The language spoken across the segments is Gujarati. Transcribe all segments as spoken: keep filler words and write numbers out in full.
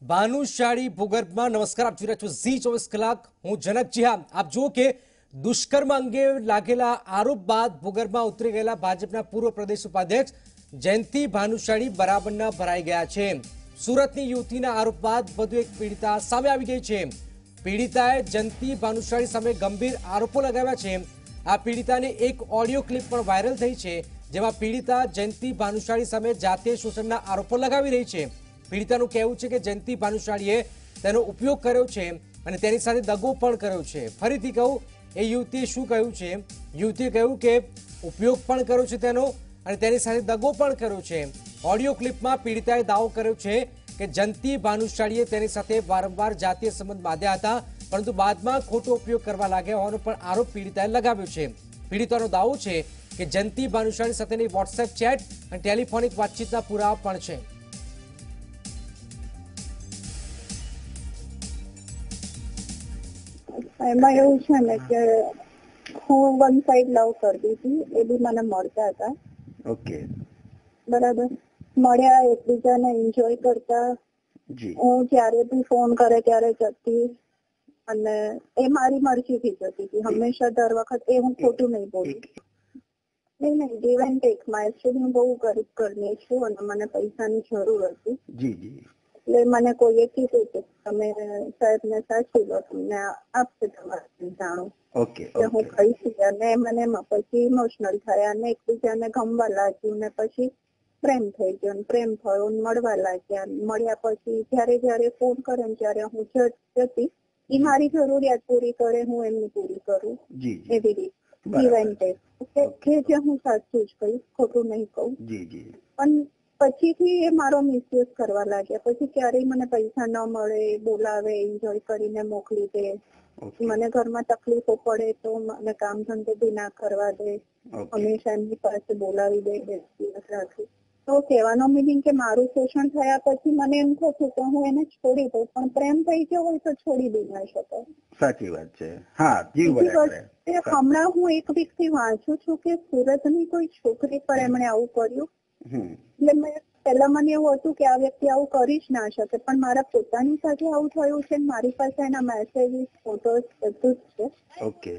ભાનુશાળી ભૂગર્ભમાં નમસ્કાર, આપ જોઈ રહ્યા છો ઝી ચોવીસ કલાક। હું જનક જી। હા, આપ જુઓ કે દુષ્કર્મ અંગે લાગેલા આરોપ બાદ ભૂગર્ભમાં ઉતરી ગયેલા ભાજપના પૂર્વ પ્રદેશ ઉપાધ્યક્ષ જયંતિ ભાનુશાળી બરાબરના ભરાઈ ગયા છે। સુરતની યુવતીના આરોપ બાદ વધુ એક પીડિતા સામે આવી ગઈ છે। પીડિતાએ જયંતિ ભાનુશાળી સામે ગંભીર આરોપો લગાવ્યા છે। આ પીડિતાની એક ઓડિયો ક્લિપ પણ વાયરલ થઈ છે, જેમાં પીડિતા જયંતિ ભાનુશાળી સામે જાતીય શોષણના આરોપો લગાવી રહી છે। પીડિતાનું કહેવું છે કે જયંતિ ભાનુશાળીએ તેનો ઉપયોગ કર્યો છે અને તેની સાથે દગો પણ કર્યો છે। ફરીથી કહું, એ યુવતીએ શું કહ્યું છે? યુવતીએ કહ્યું કે ઉપયોગ પણ કર્યો છે તેનો અને તેની સાથે દગો પણ કર્યો છે। ઓડિયો ક્લિપમાં પીડિતાએ દાવો કર્યો છે કે જયંતિ ભાનુશાળીએ તેની સાથે વારંવાર જાતીય સંબંધ બાંધ્યા હતા, પરંતુ બાદમાં ખોટો ઉપયોગ કરવા લાગ્યા હોવાનો પણ આરોપ પીડિતાએ લગાવ્યો છે। પીડિતાનો દાવો છે કે જયંતિ ભાનુશાળી સાથેની વોટ્સએપ ચેટ અને ટેલિફોનિક વાતચીતના પુરાવા પણ છે। એમાં એવું છે ને કે હું વન સાઈડ લવ કરતી હતી, એ બી મને મળતા હતા। ઓકે, બરાબર, મળ્યા, એકબીજાને એન્જોય કરતા। જી, હું જ્યારે બી ફોન કરે ત્યારે જતી અને એ મારી મરજીથી જતી હતી હંમેશા, દર વખત। એ હું ખોટું નહીં બોલું, નહીં નહીં ગીવ એન્ડ ટેકમાં। એકચ્યુઅલી હું બહુ ગરીબ ઘરની છું અને મને પૈસાની જરૂર હતી, જી જી, એટલે મને કોઈએ કીધું કે તમે સાહેબને સાચી લો, તમને આપશે તમારે જાણું ઓકે કે હું ઓકે, કહીશ। અને મને એમાં પછી ઇમોશનલ થયા અને એકબીજાને ગમવા લાગ્યું ને પછી પ્રેમ થઈ ગયો ને પ્રેમ થયો ને મળવા લાગ્યા। મળ્યા પછી જયારે જયારે ફોન કરે ને ત્યારે હું જતી, એ મારી જરૂરિયાત પૂરી કરે, હું એમની પૂરી કરું, જી જી, એવી રીતે ગીવ એન્ડ ટેક। જે હું સાચું જ કહીશ, ખોટું નહીં કહું। જી જી, પણ પછીથી એ મારો મિસયુઝ કરવા લાગ્યા। પછી ક્યારેય મને પૈસા ન મળે, બોલાવે, એન્જોય કરીને મોકલી દે, ઓકે મને ઘરમાં તકલીફો પડે તો મને કામ ધંધો બી ના કરવા દે, ઓકે, હંમેશા એમની પાસે બોલાવી દે, દસ દિવસ રાખી। તો કહેવાનો મિનિંગ કે મારું શોષણ થયા પછી મને એમ થતું કે હું એને છોડી દઉં, પણ પ્રેમ થઈ ગયો હોય તો છોડી બી ના શકાય। સાચી વાત છે। હા, જીવ બીજી બરાબર વસ્તુ, હમણાં હું એક વીકથી વાંચું છું કે સુરતની કોઈ છોકરી પર એમણે આવું કર્યું। હમ, એટલે મેં પહેલા મને એવું હતું કે આ વ્યક્તિ આવું કરી જ ના શકે, પણ મારા પોતાની સાથે આવું થયું છે, મારી પાસે એના મેસેજીસ, ફોટોસ બધું જ છે। ઓકે,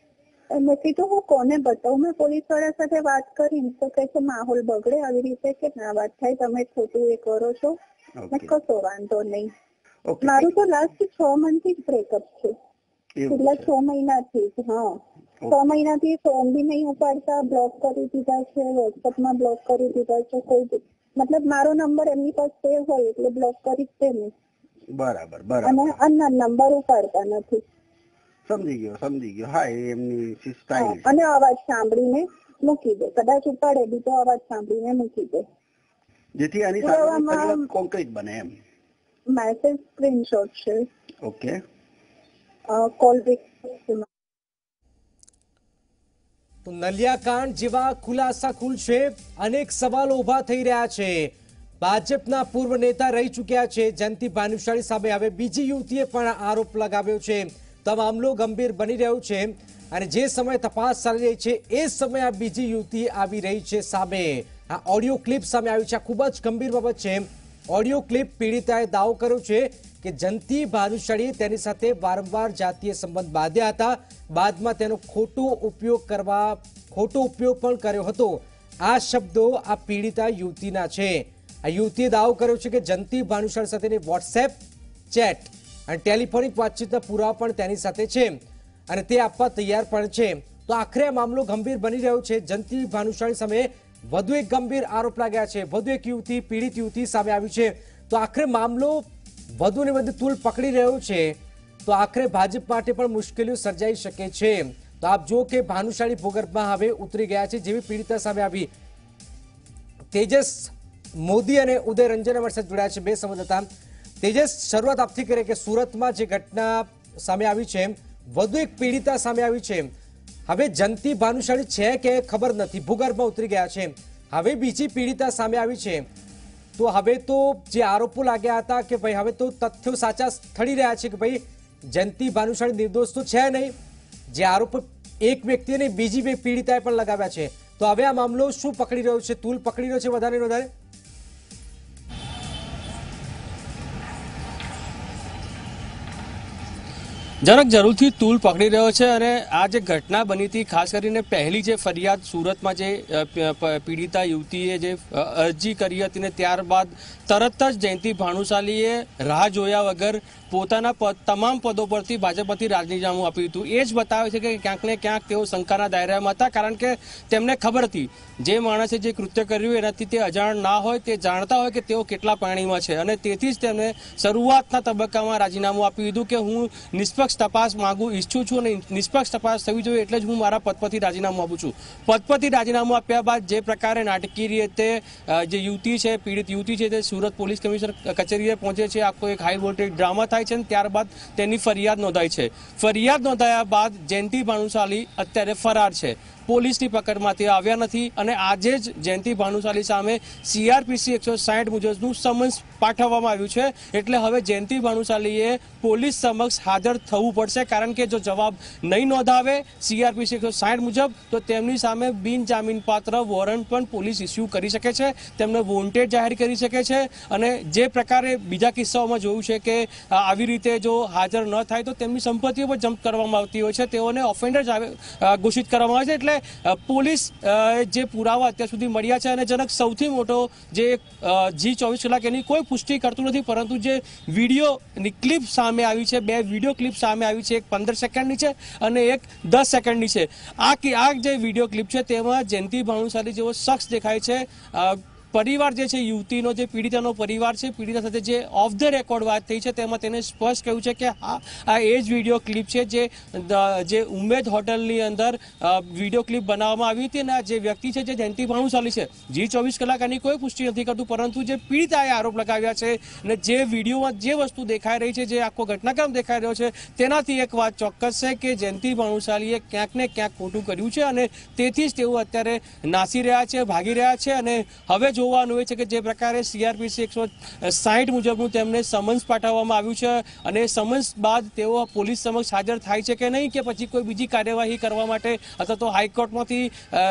મેં કીધું હું કોને બતાવું? મેં પોલીસ વાળા સાથે વાત કરી તો કહે છે માહોલ બગડે આવી રીતે, કે ના વાત થાય, તમે ખોટું એ કરો છો। મેં ઓકે કશો વાંધો નહીં। ઓકે, મારું તો લાસ્ટ છ મંથ થી જ બ્રેકઅપ છે, એવું છેલ્લા છે। છ મહિનાથી જ। હા, છ મહિનાથી ફોન બી નહીં ઉપાડતા, બ્લોક કરી દીધા છે, વોટ્સઅપમાં બ્લોક કરી દીધા છે। કોઈ મતલબ મારો નંબર એમની પાસે સેવ હોય એટલે બ્લોક કરી જ દે ને। બરાબર અને બરાબર, અનનોન નંબર ઉપાડતા નથી। સમજી ગયો સમજી ગયો। હા, એ એમની સ્ટાઇલ છે। અને અવાજ સાંભળીને મૂકી દે, કદાચ ઉપાડે બી તો અવાજ સાંભળીને મૂકી દે, જેથી આની સાથે કોન્ક્રીટ બને એમ। મેસેજ સ્ક્રીનશોટ છે, ઓકે, કોલ રેકોર્ડ। તો નલિયાકાંડ જેવા ખુલાસા ખુલશે, અનેક સવાલો ઉભા થઈ રહ્યા છે। ભાજપના પૂર્વ નેતા રહી ચૂક્યા છે જયંતિ ભાનુશાળી સામે હવે બીજી યુવતીએ પણ આરોપ લગાવ્યો છે। તો મામલો ગંભીર બની રહ્યો છે અને જે સમયે તપાસ ચાલી રહી છે એ સમયે આ બીજી યુવતી આવી રહી છે સામે। આ ઓડિયો ક્લિપ સામે આવી છે, આ ખૂબ જ ગંભીર બાબત છે। ઓડિયો ક્લિપ પીડિતાએ દાવો કર્યો છે કે જયંતિ ભાનુશાળીએ તેની સાથે વારંવાર જાતીય સંબંધ બાંધ્યા હતા, બાદમાં તેનો ખોટો ઉપયોગ કરવા ખોટો ઉપયોગ પણ કર્યો હતો। આ શબ્દો આ પીડિતા યુવતીના છે। આ યુવતીએ દાવો કર્યો છે કે જયંતિ ભાનુશાળી સાથેની વોટ્સએપ ચેટ અને ટેલિફોનિક વાતચીતના પુરાવા પણ તેની સાથે છે અને તે આપવા તૈયાર પણ છે। તો આખરે આ મામલો ગંભીર બની રહ્યો છે। જયંતિ ભાનુશાળી સામે વધુ એક ગંભીર આરોપ લાગ્યા છે, વધુ એક યુવતી, પીડિત યુવતી સામે આવી છે। તો આખરે મામલો વધુ ને વધુ તૂલ પકડી રહ્યો છે। તો આખરે ભાજપ માટે પણ મુશ્કેલીઓ સર્જાઈ શકે છે। તો આપ જો કે ભાનુશાળી ભૂગર્ભમાં હવે ઉતરી ગયા છે। જેવી પીડિતા સામે આવી, તેજસ મોદી અને ઉદય રંજન અમારી સાથે જોડાયા છે, બે સંવાદદાતા। તેજસ, શરૂઆત આપથી કરે કે સુરતમાં જે ઘટના સામે આવી છે, વધુ એક પીડિતા સામે આવી છે। હવે જયંતિ ભાનુશાળી છે કે ખબર નથી, ભૂગર્ભમાં ઉતરી ગયા છે, હવે બીજી પીડિતા સામે આવી છે। તો હવે તો જે આરોપો લાગ્યા હતા કે ભાઈ હવે તો તથ્યો સાચા ઠરી રહ્યા છે કે ભાઈ જયંતિ ભાનુશાળી નિર્દોષ તો છે નહીં, જે આરોપ એક વ્યક્તિને બીજી બે પીડિતાએ પણ લગાવ્યા છે। તો હવે આ મામલો શું પકડી રહ્યો છે, તૂલ પકડી રહ્યો છે વધારે ને વધારે? જનક જરૂરથી તૂલ પકડી રહ્યો છે અને આ જે ઘટના બની હતી, ખાસ કરીને પહેલી જે ફરિયાદ સુરતમાં જે પીડિતા યુવતીએ જે અરજી કરી હતી ને ત્યારબાદ તરત જ જયંતિ ભાનુશાલીએ રાહ જોયા વગર પોતાના તમામ પદો પરથી ભાજપમાંથી રાજીનામું આપ્યું હતું. એ જ બતાવે છે કે ક્યાંક ને ક્યાંક તેઓ શંકાના દાયરામાં હતા, કારણ કે તેમને ખબર હતી જે માણસે જે કૃત્ય કર્યું એનાથી તે અજાણ ના હોય, તે જાણતા હોય કે તેઓ કેટલા પાણીમાં છે અને તેથી જ તેમને શરૂઆતના તબક્કામાં રાજીનામું આપ્યું હતું કે હું નિષ્પક્ષ તપાસ માંગુ ઈચ્છું છું અને નિષ્પક્ષ તપાસ થવી જોઈએ એટલે જ હું મારા પદ પરથી રાજીનામું આપું છું. પદ પરથી રાજીનામું આપ્યા બાદ જે પ્રકારે નાટકીય રીતે જે યુવતી છે, પીડિત યુવતી છે, તે સુરત પોલીસ કમિશનર કચેરીએ પહોંચે છે. આખો એક હાઈ વોલ્ટેજ ડ્રામા થાય છે અને ત્યારબાદ તેની ફરિયાદ નોંધાય છે. ફરિયાદ નોંધાયા બાદ જયંતિ ભાનુશાલી અત્યારે ફરાર છે, પોલીસની પકડમાંથી આવ્યા નથી અને આજે જ જયંતિ ભાનુશાલી સામે સીઆરપીસી એકસો સાઠ મુજબનું સમન્સ પાઠવવામાં આવ્યું છે. એટલે હવે જયંતિ ભાનુશાલીએ પોલીસ સમક્ષ હાજર થવું પડશે, કારણ કે જો જવાબ નહીં નોંધાવે સીઆરપીસી એકસો સાઠ મુજબ તો તેમની સામે બિનજામીનપાત્ર વોરંટ પણ પોલીસ ઇસ્યુ કરી શકે છે, તેમને વોન્ટેડ જાહેર કરી શકે છે. અને જે પ્રકારે બીજા કિસ્સાઓમાં જોયું છે કે આવી રીતે જો હાજર ન થાય તો તેમની સંપત્તિઓ પર જપ્ત કરવામાં આવતી હોય છે, તેઓને ઓફેન્ડર ઘોષિત કરવામાં આવે છે. એટલે પોલીસ જે પુરાવા અત્યાર સુધી મળ્યા છે અને જનક સૌથી મોટો જે જી ચોવીસ કલાક એની કોઈ પુષ્ટિ કરતું નથી, પરંતુ જે વિડીયોની ક્લિપ સામે આવી છે, બે વિડીયો ક્લિપ સામે આવી છે, એક પંદર સેકન્ડની છે અને એક દસ સેકન્ડની છે. આ આ જે વિડીયો ક્લિપ છે તેમાં જયંતિ ભાનુશાલી જેવો શખ્સ દેખાય છે. પરિવાર જે છે યુવતીનો, જે પીડિતાનો પરિવાર છે, પીડિતા સાથે જે ઓફ ધ રેકોર્ડ વાત થઈ છે તેમાં તેને સ્પષ્ટ કહ્યું છે કે હા આ એ જ વિડીયો ક્લિપ છે જે જે ઉમેદ હોટલની અંદર વિડીયો ક્લિપ બનાવવામાં આવી હતી અને જે વ્યક્તિ છે જે જયંતિ ભાનુશાલી છે, જી ચોવીસ કલાક આની કોઈ પુષ્ટિ નથી કરતું, પરંતુ જે પીડિતાએ આરોપ લગાવ્યા છે અને જે વિડીયોમાં જે વસ્તુ દેખાઈ રહી છે, જે આખો ઘટનાક્રમ દેખાઈ રહ્યો છે, તેનાથી એક વાત ચોક્કસ છે કે જયંતિ ભાનુશાલીએ ક્યાંક ને ક્યાંક ખોટું કર્યું છે અને તેથી જ તેઓ અત્યારે નાસી રહ્યા છે, ભાગી રહ્યા છે. અને હવે જોવાનું એ છે કે જે પ્રકારે સીઆરપીસી એકસો સાઠ મુજબનું તેમને સમન્સ પાઠવવામાં આવ્યું છે અને સમન્સ બાદ તેઓ પોલીસ સમક્ષ હાજર થાય છે કે નહીં, કે પછી કોઈ બીજી કાર્યવાહી કરવા માટે અથવા તો હાઈકોર્ટમાંથી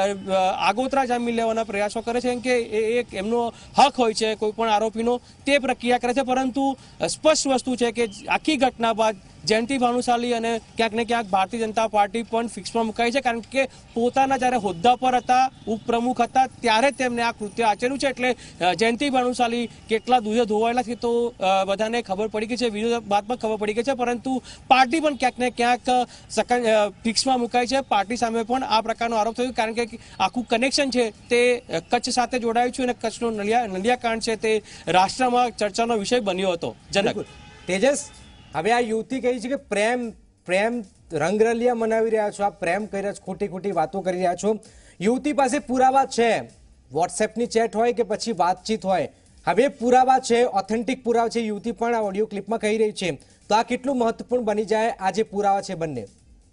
આગોતરા જામીન લેવાના પ્રયાસો કરે છે, કે એ એક એમનો હક હોય છે કોઈ પણ આરોપીનો, તે પ્રક્રિયા કરે છે. પરંતુ સ્પષ્ટ વસ્તુ છે કે આખી ઘટના બાદ જયંતિ ભાનુશાલી અને ક્યાંક ને ક્યાંક ભારતીય જનતા પાર્ટી પણ ફિક્સમાં મુકાઈ છે, કારણ કે પોતાના જ્યારે હોદ્દા પર હતા, ઉપપ્રમુખ હતા, ત્યારે તેમને આ કૃત્ય આચર્યું છે. એટલે જયંતિ ભાનુશાલી કેટલા દૂધે ધોવાયેલા છે તો બધાને ખબર પડી ગઈ છે, વિડીયો બાદમાં ખબર પડી ગઈ છે, પરંતુ પાર્ટી પણ ક્યાંક ને ક્યાંક ફિક્સમાં મુકાઈ છે. પાર્ટી સામે પણ આ પ્રકારનો આરોપ થયો, કારણ કે આખું કનેક્શન છે તે કચ્છ સાથે જોડાયું છે અને કચ્છનો નલિયા નલિયાકાંડ છે તે રાષ્ટ્રમાં ચર્ચાનો વિષય બન્યો હતો. જનક તેજસ, હવે આ યુવતી કહી છે કે પ્રેમ પ્રેમ રંગરલિયા મનાવી રહ્યા છો, આ પ્રેમ કરી રહ્યા છો, ખોટી ખોટી વાતો કરી રહ્યા છો. યુવતી પાસે પુરાવા છે, વોટ્સએપની ચેટ હોય કે પછી વાતચીત હોય, હવે પુરાવા છે, ઓથેન્ટિક પુરાવા છે. યુવતી પણ આ ઓડિયો ક્લિપમાં કહી રહી છે, તો આ કેટલું મહત્વપૂર્ણ બની જાય આ જે પુરાવા છે બંને?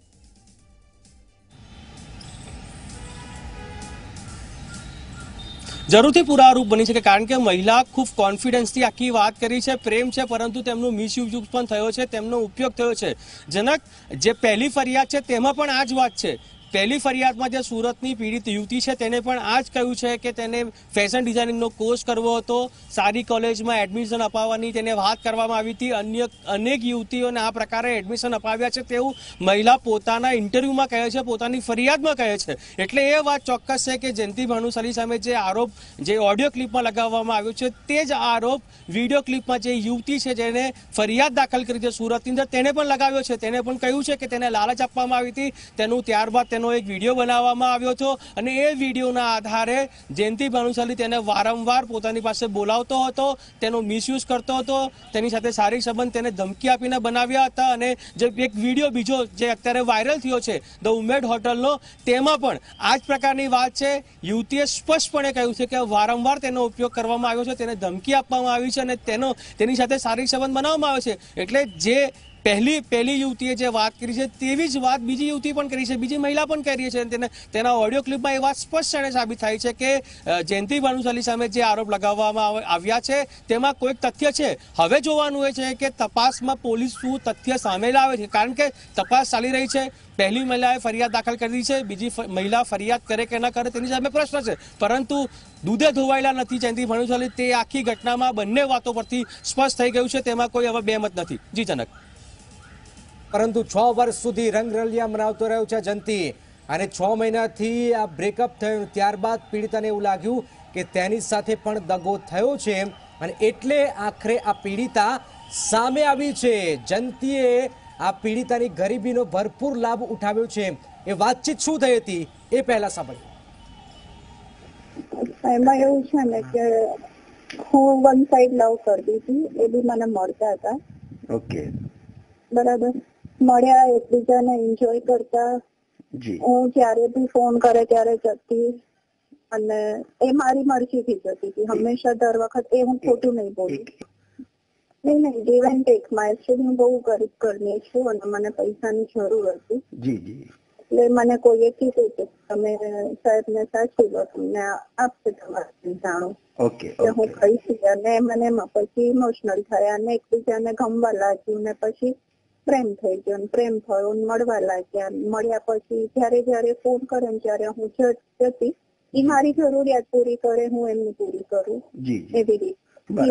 જરૂરથી પુરાવારૂપ બની શકે, કારણ કે મહિલા ખૂબ કોન્ફિડન્સથી આખી વાત કરી છે, પ્રેમ છે, પરંતુ તેમનો મિસયુઝ પણ થયો છે, તેમનો ઉપયોગ થયો છે. જનક, જે પહેલી ફરિયાદ છે તેમાં પણ આ જ વાત છે. પહેલી ફરિયાદમાં જે સુરતની પીડિત યુવતી છે તેને પણ આ જ કહ્યું છે કે તેને ફેશન ડિઝાઇનિંગનો કોર્સ કરવો હતો, સારી કોલેજમાં એડમિશન અપાવવાની તેને વાત કરવામાં આવી હતી. અન્ય અનેક યુવતીઓને આ પ્રકારે એડમિશન અપાવ્યા છે તેવું મહિલા પોતાના ઇન્ટરવ્યુમાં કહે છે, પોતાની ફરિયાદમાં કહે છે. એટલે એ વાત ચોક્કસ છે કે જયંતિ ભાનુશાલી સામે જે આરોપ જે ઓડિયો ક્લિપમાં લગાવવામાં આવ્યો છે તે જ આરોપ વિડીયો ક્લિપમાં જે યુવતી છે જેને ફરિયાદ દાખલ કરી છે સુરતની અંદર, તેને પણ લગાવ્યો છે. તેને પણ કહ્યું છે કે તેને લાલચ આપવામાં આવી હતી, તેનું ત્યારબાદ નો એક વિડીયો બનાવવામાં આવ્યો હતો અને એ વિડીયોના આધારે જયંતિ ભાનુશાલી તેને વારંવાર પોતાની પાસે બોલાવતો હતો, તેનો મિસયુઝ કરતો હતો, તેની સાથે શારીરિક સંબંધ તેને ધમકી આપીને બનાવ્યા હતા. અને જે એક વિડીયો બીજો જે અત્યારે વાયરલ થયો છે ધ ઉમેદ હોટલનો, તેમાં પણ આ જ પ્રકારની વાત છે. યુવતીએ સ્પષ્ટપણે કહ્યું છે કે વારંવાર તેનો ઉપયોગ કરવામાં આવ્યો છે, તેને ધમકી આપવામાં આવી છે અને તેનો તેની સાથે શારીરિક સંબંધ બનાવવામાં આવ્યો છે. એટલે જે પહેલી પહેલી યુવતીએ જે વાત કરી છે તેવી જ વાત બીજી યુવતી પણ કરી છે, બીજી મહિલા પણ કરી છે. તેને તેના ઓડિયો ક્લિપમાં એ વાત સ્પષ્ટપણે સાબિત થાય છે કે જયંતિ ભાનુશાલી સામે જે આરોપ લગાવવામાં આવ્યા છે તેમાં કોઈક તથ્ય છે. હવે જોવાનું એ છે કે તપાસમાં પોલીસ શું તથ્ય સામે લાવે છે, કારણ કે તપાસ ચાલી રહી છે. પહેલી મહિલાએ ફરિયાદ દાખલ કરી છે, બીજી મહિલા ફરિયાદ કરે કે ન કરે તેની સામે પ્રશ્ન છે, પરંતુ દૂધે ધોવાયેલા નથી જયંતિ ભાનુશાલી, તે આખી ઘટનામાં બંને વાતો પરથી સ્પષ્ટ થઈ ગયું છે. તેમાં કોઈ હવે બેમત નથી. જી જનક. પરંતુ છ વર્ષ સુધી રંગરલિયા મનાવતો રહ્યો છે જયંતિ અને છ મહિનાથી આ બ્રેકઅપ થયું ત્યારબાદ પીડિતાને એવું લાગ્યું કે તેની સાથે પણ દગો થયો છે અને એટલે આખરે આ પીડિતા સામે આવી છે. જયંતિએ આ પીડિતાની ગરીબીનો ભરપૂર લાભ ઉઠાવ્યો છે. એ વાતચીત શું થઈ હતી એ પહેલા સાંભળ્યું. એમાં એવું છે ને કે હું વન સાઈડ લવ કરતી હતી, એ બી મને મળતા હતા. ઓકે, બરાબર. મળ્યા, એકબીજાને એન્જોય કરતા. જી, હું જ્યારે બી ફોન કરે ત્યારે જતી અને એ મારી મરજીથી જતી હતી હંમેશા, દર વખત. એ હું ખોટું નહીં બોલું. નહીં નહીં ગીવ એન્ડ ટેકમાં. એકચ્યુઅલી હું બહુ ગરીબ ઘરની છું અને મને પૈસાની જરૂર હતી. જી જી, એટલે મને કોઈએ કીધું કે તમે સાહેબને સાચી લો, તમને આપશે તમારે જાણો. ઓકે એટલે હું ઓકે, કહી અને મને એમાં પછી ઇમોશનલ થયા અને એકબીજાને ગમવા લાગ્યું ને પછી પ્રેમ થઈ ગયો ને પ્રેમ થયો ને મળવા લાગ્યા. મળ્યા પછી જયારે જયારે ફોન કરે ને ત્યારે હું જતી. એ મારી જરૂરિયાત પૂરી કરે, હું એમની પૂરી કરું, જી જી, એવી રીતે.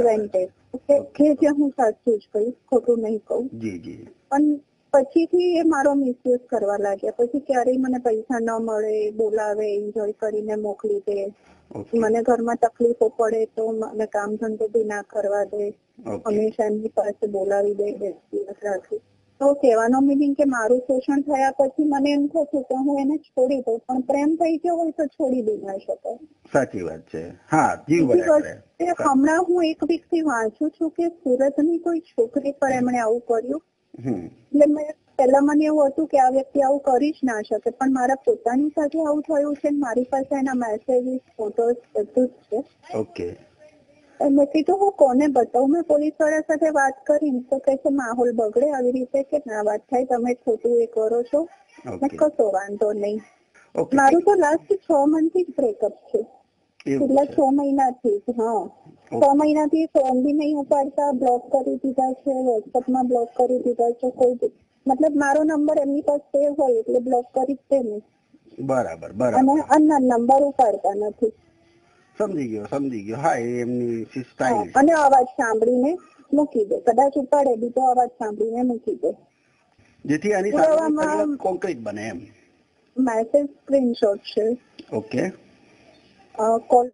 કે જે હું સાચું જ કહીશ, ખોટું નહીં કહું. જી જી, પણ પછીથી એ મારો મિસયુઝ કરવા લાગ્યા. પછી ક્યારેય મને પૈસા ન મળે, બોલાવે, એન્જોય કરીને મોકલી દે. ઓકે, મને ઘરમાં તકલીફો પડે તો મને કામ ધંધો બી ના કરવા દે. ઓકે, હંમેશા એમની પાસે બોલાવી દે, દસ દિવસ રાખી. તો કહેવાનો મિનિંગ કે મારું શોષણ થયા પછી મને એમ થતું કે હું એને છોડી દઉં, પણ પ્રેમ થઈ ગયો હોય તો છોડી બી ના શકાય. સાચી વાત છે. હા, જીવ બીજી બરાબર. વસ્તુ, હમણાં હું એક વીકથી વાંચું છું કે સુરતની કોઈ છોકરી પર એમણે આવું કર્યું. હમ, એટલે મેં પહેલા મને એવું હતું કે આ વ્યક્તિ આવું કરી જ ના શકે, પણ મારા પોતાની સાથે આવું થયું છે. મારી પાસે એના મેસેજીસ, ફોટોસ બધું જ છે. ઓકે, મેં કીધું હું કોને બતાવું. મેં પોલીસ વાળા સાથે વાત કરી તો કહે છે માહોલ બગડે આવી રીતે, કે ના વાત થાય, તમે ખોટું એ કરો છો. મેં કશો વાંધો નહીં. ઓકે, મારું તો લાસ્ટ છ મંથ થી જ બ્રેકઅપ છે, એવું છેલ્લા છે. છ મહિનાથી જ. હા, છ મહિનાથી ફોન બી નહીં ઉપાડતા, બ્લોક કરી દીધા છે, વોટ્સઅપમાં બ્લોક કરી દીધા છે. કોઈ મતલબ મારો નંબર એમની પાસે સેવ હોય એટલે બ્લોક કરી જ દે ને. બરાબર અને બરાબર, અનનોન નંબર ઉપાડતા નથી. સમજી ગયો સમજી ગયો. હા, એ એમની સ્ટાઇલ છે. અને અવાજ સાંભળીને મૂકી દે, કદાચ ઉપાડે બી તો અવાજ સાંભળીને મૂકી દે, જેથી આની પુરાવામાં સાથે કોન્ક્રીટ બને એમ. મેસેજ સ્ક્રીનશોટ છે. Okay, call.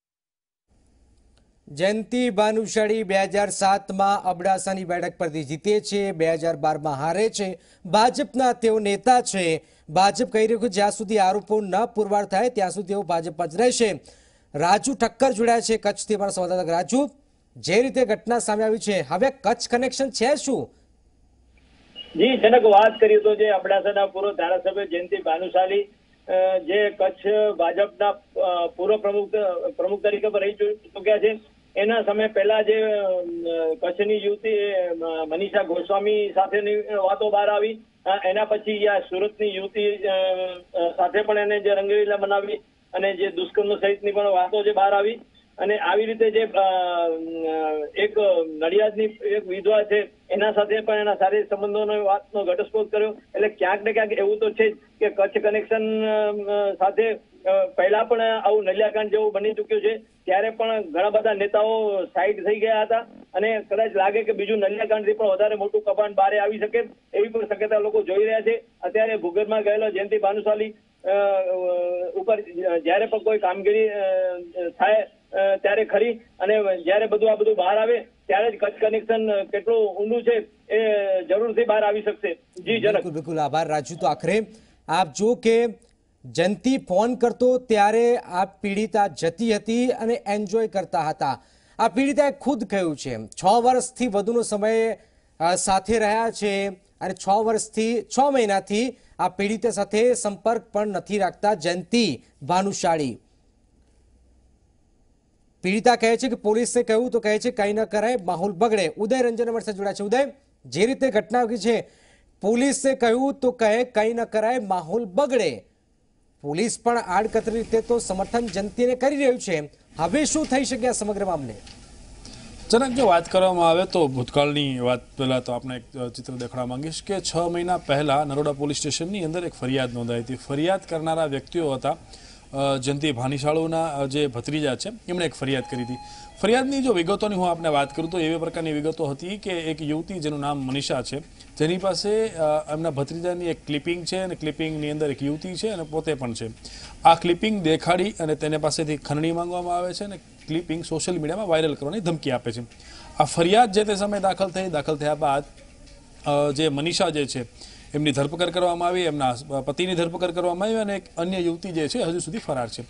જયંતિ ભાનુશાળી બે હજાર સાતમાં અબડાસાની બેઠક પરથી જીતે છે. બે હજાર બારમાં હારે છે. ભાજપના તેઓ નેતા છે. ભાજપ કહી રહ્યું કે જ્યાં સુધી આરોપો ન પુરવાર થાય ત્યાં સુધી તેઓ ભાજપ જ રહેશે. રાજુ ઠક્કર જોડાયા છે કચ્છથી અમારા સંવાદદાતા. રાજુ, જે રીતે ઘટના સામે આવી છે, હવે કચ્છ કનેક્શન છે શું? જી જનક, વાત કરીએ તો જે અબડાસાના પૂર્વ ધારાસભ્ય જયંતિ ભાનુશાલી જે કચ્છ ભાજપના પૂર્વ પ્રમુખ પ્રમુખ તરીકે રહી ચૂક્યા છે, એના સમય પહેલા જે કચ્છની યુવતી મનીષા ગોસ્વામી સાથેની વાતો બહાર આવી. એના પછી આ સુરતની યુવતી સાથે પણ એને જે રંગલીલા બનાવી અને જે દુષ્કર્મ સહિતની પણ વાતો જે બહાર આવી. અને આવી રીતે જે એક નડિયાદની એક વિધવા છે એના સાથે પણ એના શારીરિક સંબંધોનો વાતનો ઘટસ્ફોટ કર્યો. એટલે ક્યાંક ને ક્યાંક એવું તો છે જ કે કચ્છ કનેક્શન સાથે પહેલા પણ આવું નલિયાકાંડ જેવું બની ચુક્યું છે. ત્યારે પણ ઘણા બધા નેતાઓ સાઈડ થઈ ગયા હતા અને કદાચ લાગે કે બીજું નલિયાકાંડથી પણ વધારે મોટું કૌભાંડ બહાર આવી શકે એવી પણ શક્યતા લોકો જોઈ રહ્યા છે. અત્યારે ભૂગર્ભમાં ગયેલો જયંતિ ભાનુશાલી ઉપર જયારે પણ કોઈ કામગીરી થાય ત્યારે ખરી અને જયારે બધું આ બધું બહાર આવે ત્યારે જ કચ્છ કનેક્શન કેટલું ઊંડું છે એ જરૂરથી બહાર આવી શકશે. જી જનક. બિલકુલ બિલકુલ આભાર રાજુ. તો આખરે આપ જો કે જયંતિ ફોન કરતો ત્યારે આ પીડિતા જતી હતી અને એન્જોય કરતા હતા. આ પીડિતાએ ખુદ કહ્યું છે છ વર્ષથી વધુનો સમય સાથે રહ્યા છે અને છ વર્ષથી છ મહિનાથી આ પીડિતા સાથે સંપર્ક પણ નથી રાખતા જયંતિ ભાનુશાળી. પીડિતા કહે છે કે પોલીસે કહ્યું તો કહે છે કંઈ ન કરાય, માહોલ બગડે. ઉદય રંજન અમારી સાથે જોડાયા છે. ઉદય, જે રીતે ઘટના છે, પોલીસે કહ્યું તો કહે કંઈ ન કરાય, માહોલ બગડે. પોલીસ પણ આડકતરી રીતે તો સમર્થન જયંતિને કરી રહ્યું છે. હવે શું થઈ શકે આ સમગ્ર મામલે? જનક, જો વાત કરવામાં આવે તો ભૂતકાળની વાત પહેલાં તો આપણે એક ચિત્ર દેખાડવા માંગીશ કે છ મહિના પહેલાં નરોડા પોલીસ સ્ટેશનની અંદર એક ફરિયાદ નોંધાઈ હતી. ફરિયાદ કરનારા વ્યક્તિઓ હતા જયંતિ ભાનુશાળીના જે ભત્રીજા છે એમણે એક ફરિયાદ કરી હતી. ફરિયાદની જો વિગતોની હું આપને વાત કરું તો એવી પ્રકારની વિગતો હતી કે એક યુવતી જેનું નામ મનીષા છે, જેની પાસે એમના ભત્રીજાની એક ક્લિપિંગ છે અને ક્લિપિંગની અંદર એક યુવતી છે અને પોતે પણ છે. આ ક્લિપિંગ દેખાડી અને તેને પાસેથી ખંડણી માંગવામાં આવે છે અને ક્લિપિંગ સોશિયલ મીડિયામાં વાયરલ કરવાની ધમકી આપે છે. આ ફરિયાદ જે તે સમયે દાખલ થઈ દાખલ થયા બાદ જે મનીષા જે છે એમની ધરપકડ કરવામાં આવી, એમના પતિની ધરપકડ કરવામાં આવી અને એક અન્ય યુવતી જે છે હજુ સુધી ફરાર છે.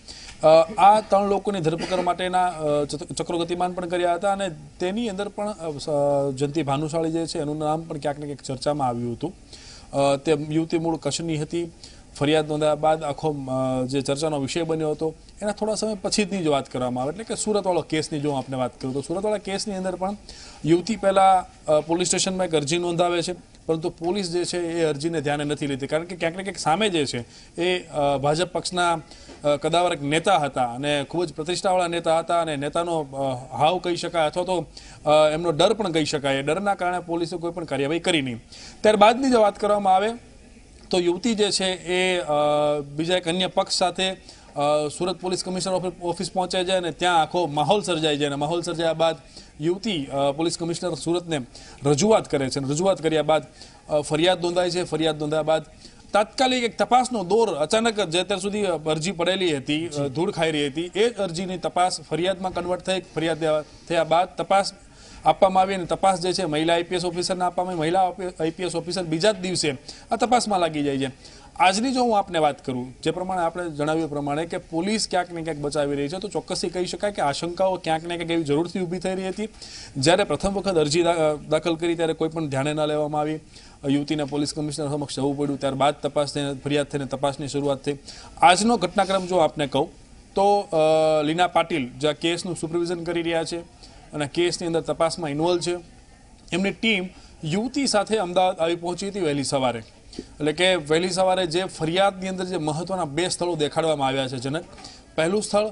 આ ત્રણ લોકોની ધરપકડ માટેના ચક્રો ગતિમાન પણ કર્યા હતા અને તેની અંદર પણ જયંતિ ભાનુશાળી જે છે એનું નામ પણ ક્યાંક ને ક્યાંક ચર્ચામાં આવ્યું હતું. તે યુવતી મૂળ કચ્છની હતી. ફરિયાદ નોંધાયા બાદ આખો જે ચર્ચાનો વિષય બન્યો હતો એના થોડા સમય પછીની જો વાત કરવામાં આવે એટલે કે સુરતવાળો કેસની જો આપણે વાત કરું તો સુરતવાળા કેસની અંદર પણ યુવતી પહેલા પોલીસ સ્ટેશનમાં એક અરજી નોંધાવે છે, પરંતુ પોલીસ જે છે એ અરજીને ધ્યાને નથી લીધી, કારણ કે ક્યાંક ને ક્યાંક સામે જે છે એ ભાજપ પક્ષના કદાવર નેતા હતા અને ખૂબ જ પ્રતિષ્ઠાવાળા નેતા હતા અને નેતાનો હાવ કહી શકાય અથવા તો એમનો ડર પણ કહી શકાય. એ ડરના કારણે પોલીસે કોઈ પણ કાર્યવાહી કરી નહીં. ત્યારબાદની જો વાત કરવામાં આવે તો યુવતી જે છે એ બીજા એક અન્ય પક્ષ સાથે સુરત પોલીસ કમિશનર ઓફિસ પહોંચે છે અને ત્યાં આખો માહોલ સર્જાય છે અને માહોલ સર્જાયા બાદ યુવતી પોલીસ કમિશનર સુરતને રજૂઆત કરે છે અને રજૂઆત કર્યા બાદ ફરિયાદ નોંધાય છે. ફરિયાદ નોંધ્યા બાદ તાત્કાલિક એક તપાસનો દોર અચાનક જે અત્યાર સુધી અરજી પડેલી હતી, ધૂળ ખાઈ રહી હતી, એ અરજીની તપાસ ફરિયાદમાં કન્વર્ટ થઈ. ફરિયાદ થયા બાદ તપાસ આપવામાં આવી અને તપાસ જે છે મહિલા આઈપીએસ ઓફિસરને આપવામાં આવી. મહિલા આઈપીએસ ઓફિસર બીજા જ દિવસે આ તપાસમાં લાગી જાય છે. આજની જો હું આપને વાત કરું, જે પ્રમાણે આપણે જણાવ્યું પ્રમાણે કે પોલીસ ક્યાંક ને ક્યાંક બચાવી રહી છે, તો ચોક્કસથી કહી શકાય કે આશંકાઓ ક્યાંક ને ક્યાંક એવી જરૂરથી ઊભી થઈ રહી હતી. જ્યારે પ્રથમ વખત અરજી દાખલ કરી ત્યારે કોઈ પણ ધ્યાને ન લેવામાં આવી. યુવતીને પોલીસ કમિશનર સમક્ષ જવું પડ્યું. ત્યારબાદ તપાસ થઈને ફરિયાદ થઈને તપાસની શરૂઆત થઈ. આજનો ઘટનાક્રમ જો આપને કહું તો લીના પાટીલ જે આ કેસનું સુપરવિઝન કરી રહ્યા છે અને કેસની અંદર તપાસમાં ઇન્વોલ્વ છે, એમની ટીમ યુવતી સાથે અમદાવાદ આવી પહોંચી હતી વહેલી સવારે. એટલે કે વહેલી સવારે જે ફરિયાદની અંદર જે મહત્વના બે સ્થળો દેખાડવામાં આવ્યા છે જનક, પહેલું સ્થળ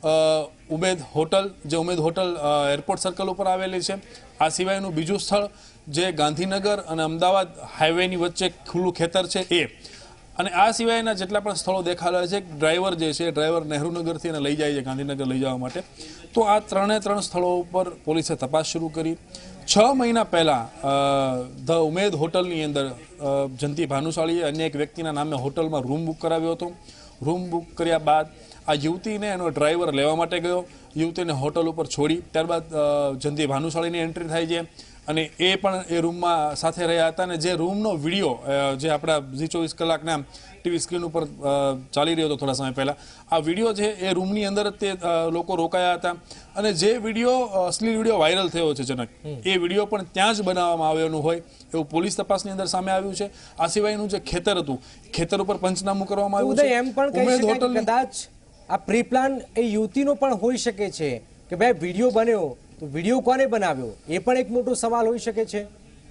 ઉમેદ હોટલ, જે ઉમેદ હોટલ એરપોર્ટ સર્કલ ઉપર આવેલી છે. આ સિવાયનું બીજું સ્થળ જે ગાંધીનગર અને અમદાવાદ હાઈવેની વચ્ચે ખુલ્લું ખેતર છે એ. અને આ સિવાયના જેટલા પણ સ્થળો દેખાડ્યા છે, ડ્રાઈવર જે છે ડ્રાઈવર નહેરુનગરથી એને લઈ જાય છે ગાંધીનગર લઈ જવા માટે. તો આ ત્રણે ત્રણ સ્થળો ઉપર પોલીસે તપાસ શરૂ કરી. છ મહિના પહેલા ધ ઉમેદ હોટલની અંદર જયંતિ ભાનુશાળીએ અન્ય એક વ્યક્તિના નામે હોટલમાં રૂમ બુક કરાવ્યો હતો. રૂમ બુક કર્યા બાદ આ યુવતીને એનો ડ્રાઈવર લેવા માટે ગયો. યુવતીને હોટલ ઉપર છોડી ત્યારબાદ જયંતિ ભાનુશાળીની એન્ટ્રી થાય છે અને એ પણ એ રૂમમાં સાથે રહ્યા હતા. અને જે રૂમનો વિડીયો જે આપણા ઝી ચોવીસ કલાકના ટીવી સ્ક્રીન ઉપર ચાલી રહ્યો હતો થોડા સમય પહેલા, આ વિડીયો છે એ રૂમની અંદર જ તે લોકો રોકાયા હતા. અને જે વિડીયો અશ્લીલ વિડીયો વાયરલ થયો છે જનક, એ વિડીયો પણ ત્યાં જ બનાવવામાં આવ્યો હોય એવું પોલીસ તપાસની અંદર સામે આવ્યું છે. આ સિવાયનું જે ખેતર હતું, ખેતર ઉપર પંચનામું કરવામાં આવ્યું છે. એમ પણ કહી શકાય કે કદાચ આ પ્રી પ્લાન એ યુવતીનો પણ હોઈ શકે છે કે ભાઈ વિડીયો બન્યો તો વિડીયો કોને બનાવ્યો, એ પણ એક મોટો સવાલ હોઈ શકે છે.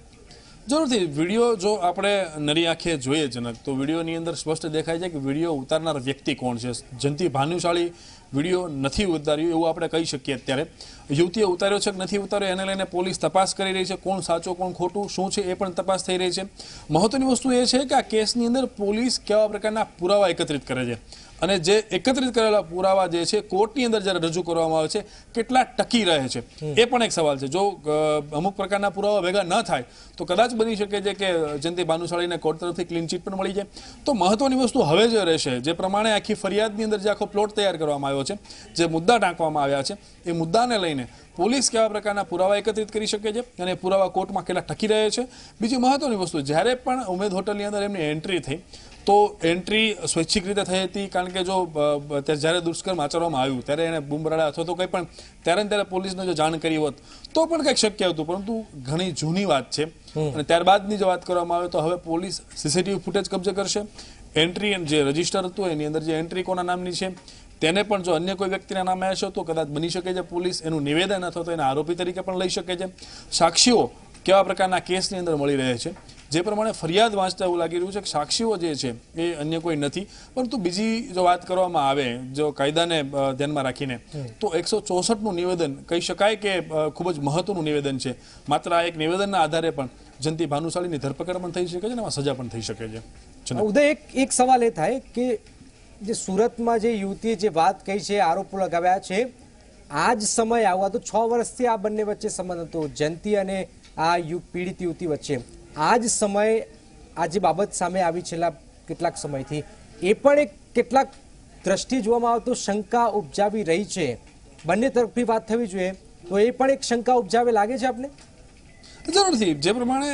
જરૂરથી વિડીયો જો આપણે નરી આંખે જોઈએ જનક, તો વિડીયોની અંદર સ્પષ્ટ દેખાય છે કે વિડીયો ઉતારનાર વ્યક્તિ કોણ છે. જયંતિ ભાનુશાળી વિડીયો નથી ઉતાર્યો એવું આપણે કહી શકીએ. અત્યારે યુવતીએ ઉતાર્યો છે કે નથી ઉતાર્યો એને લઈને પોલીસ તપાસ કરી રહી છે. કોણ સાચો કોણ ખોટું શું છે એ પણ તપાસ થઈ રહી છે. મહત્વની વસ્તુ એ છે કે આ કેસની અંદર પોલીસ કેવા પ્રકારના પુરાવા એકત્રિત કરે છે અને જે એકત્રિત કરેલા પુરાવા જે છે કોર્ટની અંદર જ્યારે રજૂ કરવામાં આવે છે કેટલા ટકી રહે છે એ પણ એક સવાલ છે. જો અમુક પ્રકારના પુરાવા ભેગા ન થાય તો કદાચ બની શકે છે કે જયંતિ ભાનુશાળીને કોર્ટ તરફથી ક્લીન ચીટ પણ મળી જાય. તો મહત્વની વસ્તુ હવે જે રહેશે, જે પ્રમાણે આખી ફરિયાદની અંદર જે આખો પ્લોટ તૈયાર કરવામાં આવ્યો છે, જે મુદ્દા ટાંકવામાં આવ્યા છે, એ મુદ્દાને લઈને પોલીસ કેવા પ્રકારના પુરાવા એકત્રિત કરી શકે છે અને પુરાવા કોર્ટમાં કેટલા ટકી રહે છે. બીજી મહત્વની વસ્તુ, જ્યારે પણ ઉમેદ હોટલની અંદર એમની એન્ટ્રી થઈ તો એન્ટ્રી સ્વૈચ્છિક રીતે થઈ હતી, કારણ કે જો જ્યારે દુષ્કર્મ આચરવામાં આવ્યું ત્યારે એને બૂમબરાડા અથવા તો કંઈ પણ ત્યારે ને ત્યારે પોલીસને જો જાણ કરી હોત તો પણ કંઈક શક્ય હતું, પરંતુ ઘણી જૂની વાત છે. અને ત્યારબાદની જો વાત કરવામાં આવે તો હવે પોલીસ સીસીટીવી ફૂટેજ કબજે કરશે. એન્ટ્રી જે રજીસ્ટર હતું એની અંદર જે એન્ટ્રી કોના નામની છે તેને પણ જો અન્ય કોઈ વ્યક્તિના નામે હશે તો કદાચ બની શકે છે પોલીસ એનું નિવેદન અથવા તો એના આરોપી તરીકે પણ લઈ શકે છે. સાક્ષીઓ કેવા પ્રકારના કેસની અંદર મળી રહે છે, જે પ્રમાણે ફરિયાદ વાંચતા એવું લાગી રહ્યું છે કે સાક્ષીઓ જે છે એ અન્ય કોઈ નથી. પરંતુ બીજી જો વાત કરવામાં આવે જો કાયદાને ધ્યાનમાં રાખીને, તો એકસો ચોસઠનું નિવેદન કહી શકાય કે ખૂબ જ મહત્વનું નિવેદન છે. માત્ર આ એક નિવેદનના આધારે પણ જયંતિ ભાનુશાળીની ધરપકડ પણ થઈ શકે છે અને એમાં સજા પણ થઈ શકે છે. ઉદય, એક એક સવાલ એ થાય કે જે સુરતમાં જે યુવતીએ જે વાત કહી છે, આરોપો લગાવ્યા છે, આ જ સમય આવવા તો છ વર્ષથી આ બંને વચ્ચે સંબંધ હતો, જયંતિ અને આ યુ પીડિત યુવતી વચ્ચે. આ જ સમય આ જે બાબત સામે આવી છેલ્લા કેટલાક સમયથી, એ પણ એક કેટલાક દ્રષ્ટિ જોવામાં આવે તો શંકા ઉપજાવી રહી છે. બંને તરફથી વાત થવી જોઈએ, તો એ પણ એક શંકા ઉપજાવે લાગે છે આપને? જરૂરથી. જે પ્રમાણે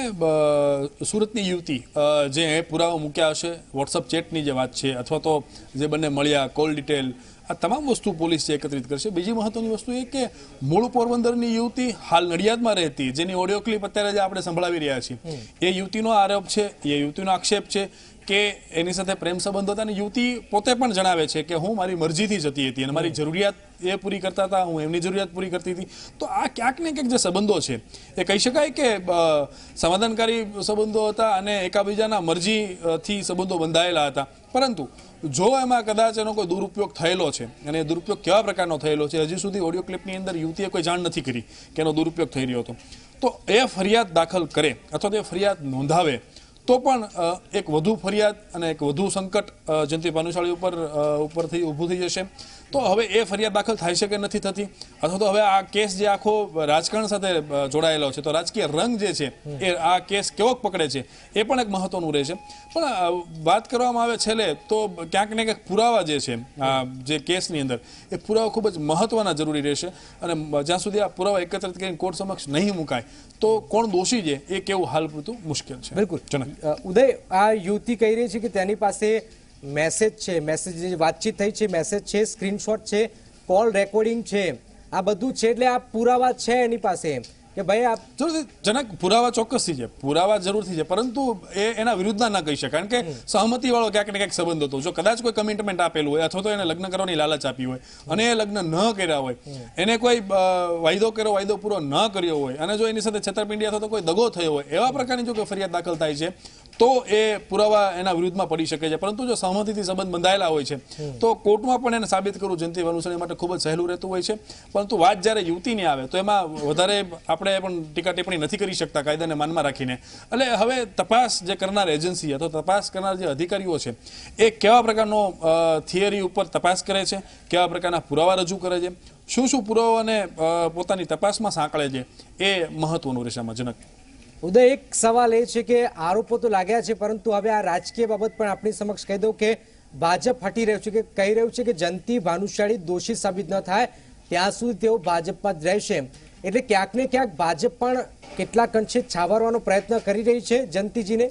સુરતની યુવતી જે પુરાવા મૂક્યા હશે, વોટ્સઅપ ચેટની જે વાત છે, અથવા તો જે બંને મળ્યા, કોલ ડિટેલ, આ તમામ વસ્તુ પોલીસ એકત્રિત કરશે. બીજી મહત્વની વસ્તુ એ કે મૂળ પોરબંદરની યુવતી હાલ નડિયાદમાં રહેતી, જેની ઓડિયો ક્લિપ અત્યારે જે આપણે સંભળાવી રહ્યા છીએ, એ યુવતીનો આરોપ છે, એ યુવતીનો આક્ષેપ છે કે એની સાથે પ્રેમ સંબંધ હતા. અને યુવતી પોતે પણ જણાવે છે કે હું મારી મરજીથી જતી હતી અને મારી જરૂરિયાત એ પૂરી કરતા હતા, હું એમની જરૂરિયાત પૂરી કરતી હતી. તો આ ક્યાંક ને ક્યાંક જે સંબંધો છે એ કહી શકાય કે સમાધાનકારી સંબંધો હતા અને એકાબીજાના મરજીથી સંબંધો બંધાયેલા હતા. પરંતુ જો એમાં કદાચ એનો કોઈ દુરુપયોગ થયેલો છે, અને એ દુરુપયોગ કેવા પ્રકારનો થયેલો છે, હજી સુધી ઓડિયો ક્લિપની અંદર યુવતીએ કોઈ જાણ નથી કરી કે એનો દુરુપયોગ થઈ રહ્યો હતો, તો એ ફરિયાદ દાખલ કરે અથવા તો એ ફરિયાદ નોંધાવે તો પણ એક વધુ ફરિયાદ અને એક વધુ સંકટ જયંતિ ભાનુશાળી ઉપર ઉપરથી ઊભું થઈ જશે. તો હવે એ ફરિયાદ દાખલ થાય છે કે નથી થતી, અથવા તો હવે આ કેસ જે આખો રાજકારણ સાથે જોડાયેલો છે, તો રાજકીય રંગ જે છે એ આ કેસ કેવો પકડે છે એ પણ એક મહત્વનું રહેશે. પણ વાત કરવામાં આવે છેલ્લે તો ક્યાંક ને ક્યાંક પુરાવા જે છે જે કેસની અંદર, એ પુરાવા ખૂબ જ મહત્વના જરૂરી રહેશે. અને જ્યાં સુધી આ પુરાવા એકત્રિત કરીને કોર્ટ સમક્ષ નહીં મુકાય તો કોણ દોષી છે એ કેવું હાલ પૂરતું મુશ્કેલ છે. બિલકુલ. ઉદય, આ યુવતી કહી રહી છે કે તેની પાસે મેસેજ છે, મેસેજ જે વાતચીત થઈ છે, મેસેજ છે, સ્ક્રીનશોટ છે, કોલ રેકોર્ડિંગ છે, આ બધું છે, એટલે આ પુરાવા છે એની પાસે કે ભાઈ આ જરૂરથી જનક પુરાવા ચોક્કસથી છે, પુરાવા જરૂરથી છે, પરંતુ એ એના વિરુદ્ધના ના કહી શકાય. કારણ કે સહમતિ વાળો ક્યાંક ને ક્યાંક સંબંધ હતો. જો કદાચ કોઈ કમિટમેન્ટ આપેલું હોય અથવા તો એને લગ્ન કરવાની લાલચ આપી હોય અને એ લગ્ન ન કર્યા હોય, એને કોઈ વાયદો કર્યો, વાયદો પૂરો ન કર્યો હોય, અને જો એની સાથે છેતરપિંડી અથવા તો કોઈ દગો થયો હોય, એવા પ્રકારની જો કોઈ ફરિયાદ દાખલ થાય છે તો એ પુરાવા એના વિરુદ્ધમાં પડી શકે છે. પરંતુ જો સહમતિથી સંબંધ બંધાયેલા હોય છે તો કોર્ટમાં પણ એને સાબિત કરવું જયંતિ ભાનુશાળી માટે ખૂબ જ સહેલું રહેતું હોય છે. પરંતુ વાત જ્યારે યુવતીની આવે તો એમાં વધારે આપણે પણ ટીકા ટિપ્પણી નથી કરી શકતા કાયદાને માનમાં રાખીને. એટલે હવે તપાસ જે કરનાર એજન્સી અથવા તપાસ કરનાર જે અધિકારીઓ છે એ કેવા પ્રકારનો થિયરી ઉપર તપાસ કરે છે, કેવા પ્રકારના પુરાવા રજૂ કરે છે, શું શું પુરાવાને પોતાની તપાસમાં સાંકળે છે, એ મહત્વનું રહેશે આમાં. જનક. ઉદય, એક સવાલ એ છે કે આરોપો તો લાગ્યા છે, પરંતુ હવે આ રાજકીય બાબત પણ આપણી સમક્ષ કહી દઉં કે ભાજપ હટી રહ્યું છે, કે કહી રહ્યું છે કે જયંતિ ભાનુશાળી દોષી સાબિત ન થાય ત્યાં સુધી તેઓ ભાજપમાં જ રહેશે. એટલે ક્યાંક ને ક્યાંક ભાજપ પણ કેટલાક અંશે છાવરવાનો પ્રયત્ન કરી રહી છે જયંતિજીને.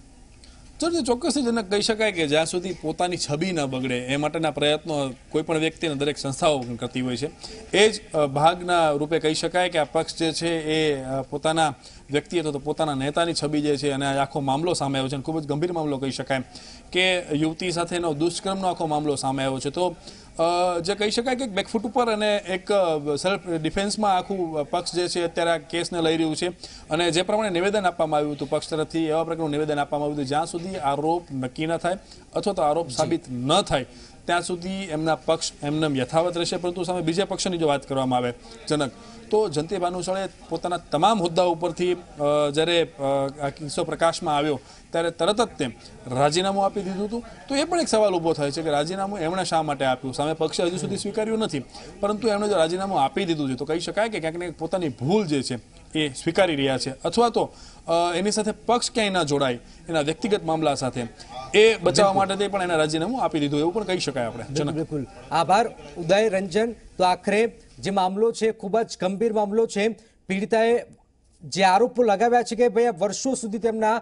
ચોક્કસથી જનક કહી શકાય કે જ્યાં સુધી પોતાની છબી ન બગડે એ માટેના પ્રયત્નો કોઈ પણ વ્યક્તિને દરેક સંસ્થાઓ કરતી હોય છે. એ જ ભાગના રૂપે કહી શકાય કે આ પક્ષ જે છે એ પોતાના વ્યક્તિ હતો તો પોતાના નેતાની છબી જે છે અને આખો મામલો સામે આવ્યો છે, ખૂબ જ ગંભીર મામલો કહી શકાય કે યુવતી સાથેનો દુષ્કર્મનો આખો મામલો સામે આવ્યો છે. તો જે કહી શકાય કે બેકફૂટ ઉપર અને એક સેલ્ફ ડિફેન્સમાં આખું પક્ષ જે છે અત્યારે આ કેસને લઈ રહ્યું છે. અને જે પ્રમાણે નિવેદન આપવામાં આવ્યું હતું પક્ષ તરફથી, એવા પ્રકારનું નિવેદન આપવામાં આવ્યું હતું જ્યાં સુધી આરોપ નક્કી ન થાય અથવા તો આરોપ સાબિત ન થાય ત્યાં સુધી એમના પક્ષ એમને યથાવત રહેશે. પરંતુ સામે બીજા પક્ષની જો વાત કરવામાં આવે જનક, તો જયંતિ ભાનુશાળીએ પોતાના તમામ હોદ્દા ઉપરથી જ્યારે આ કિસ્સો પ્રકાશમાં આવ્યો ત્યારે તરત જ તેમ રાજીનામું આપી દીધું હતું. તો એ પણ એક સવાલ ઊભો થાય છે કે રાજીનામું એમણે શા માટે આપ્યું? સામે પક્ષે હજુ સુધી સ્વીકાર્યું નથી, પરંતુ એમણે જો રાજીનામું આપી દીધું છે તો કહી શકાય કે ક્યાંક ને પોતાની ભૂલ જે છે એ સ્વીકારી રહ્યા છે, અથવા તો એની સાથે પક્ષ ક્યાંય ના જોડાય એના વ્યક્તિગત મામલા સાથે એ બચાવવા માટે પણ એને રાજીનામું આપી દીધું, એવું પણ કહી શકાય આપણે. બિલકુલ. આભાર ઉદય રંજન. તો આખરે જે મામલો છે ખૂબ જ ગંભીર મામલો છે. પીડિતાએ જે આરોપો લગાવ્યા છે કે ભાઈ વર્ષો સુધી તેમના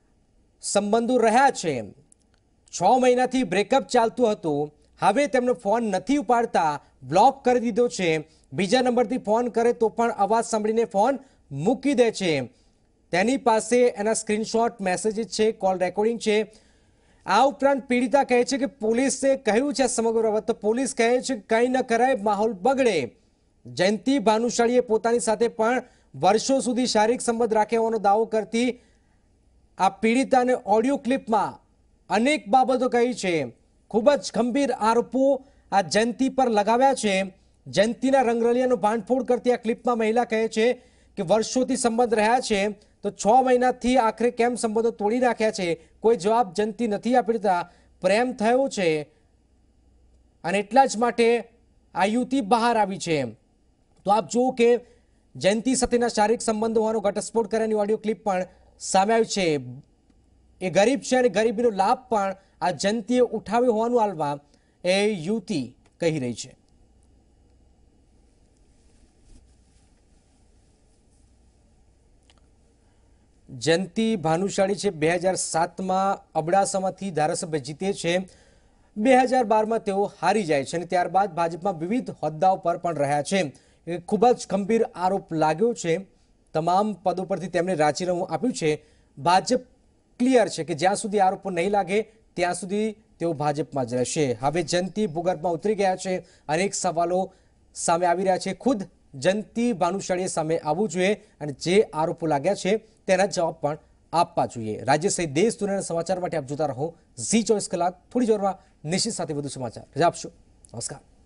સંબંધો રહ્યા છે, છ મહિનાથી બ્રેકઅપ ચાલતું હતું, હવે તેમનો ફોન નથી ઉપાડતા, બ્લોક કરી દીધો છે, બીજા નંબરથી ફોન કરે તો પણ અવાજ સાંભળીને ફોન મૂકી દે છે, તેની પાસે એના સ્ક્રીનશોટ, મેસેજીસ છે, કોલ રેકોર્ડિંગ છે. આ ઉપરાંત પીડિતા કહે છે કે પોલીસે કહ્યું છે સમગ્ર બાબત, તો પોલીસ કહે છે કે કંઈ ન કરાય, માહોલ બગડે. જયંતિ ભાનુશાળીએ પોતાની સાથે પણ વર્ષો સુધી શારીરિક સંબંધ રાખે હોવાનો દાવો કરતી આ પીડિતાને ઓડિયો ક્લિપમાં અનેક બાબતો કહી છે. ખૂબ જ ગંભીર આરોપો આ જયંતિ પર લગાવ્યા છે. જયંતિના રંગરલિયાનો ભાંડફોડ કરતી આ ક્લિપમાં મહિલા કહે છે કે વર્ષોથી સંબંધ રહ્યા છે, તો છ મહિનાથી આખરે કેમ સંબંધો તોડી નાખ્યા છે, કોઈ જવાબ જયંતિ નથી આપી. પ્રેમ થયો છે અને એટલા જ માટે આ યુવતી બહાર આવી છે. તો આપ જુઓ કે જયંતિ સાથેના શારીરિક સંબંધો હોવાનો ઘટસ્ફોટ કર્યાની ઓડિયો ક્લિપ પણ સામે આવી છે. એ ગરીબ છે અને ગરીબીનો લાભ પણ આ જયંતિએ ઉઠાવ્યો હોવાનું હાલમાં એ યુવતી કહી રહી છે. જયંતિ ભાનુશાળી છે. બે હજાર સાતમાં અબડાસામાંથી ધારાસભ્ય જીતે છે. બે હજાર બારમાં તેઓ હારી જાય છે અને ત્યારબાદ ભાજપમાં વિવિધ હોદ્દાઓ પર પણ રહ્યા છે. એ ખૂબ જ ગંભીર આરોપ લાગ્યો છે. તમામ પદો પરથી તેમણે રાજીનામું આપ્યું છે. ભાજપ ક્લિયર છે કે જ્યાં સુધી આરોપો નહીં લાગે ત્યાં સુધી તેઓ ભાજપમાં જ રહેશે. હવે જયંતિ ભૂગર્ભમાં ઉતરી ગયા છે. અનેક સવાલો સામે આવી રહ્યા છે. ખુદ જયંતિ ભાનુશાળીએ સામે આવવું જોઈએ અને જે આરોપો લાગ્યા છે તેના જવાબ પણ આપવા જોઈએ. રાજ્ય સહિત દેશ દુનિયાના સમાચાર માટે આપ જોતા રહો ઝી ચોવીસ કલાક. થોડી જ વારમાં નિશ્ચિત સાથે વધુ સમાચાર રજા આપશો. નમસ્કાર.